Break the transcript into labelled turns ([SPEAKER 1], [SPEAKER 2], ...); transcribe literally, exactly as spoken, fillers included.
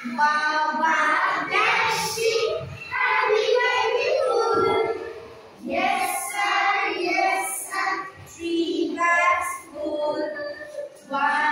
[SPEAKER 1] Baba black sheep, happy birthday. Yes sir, yes sir, three bags full. One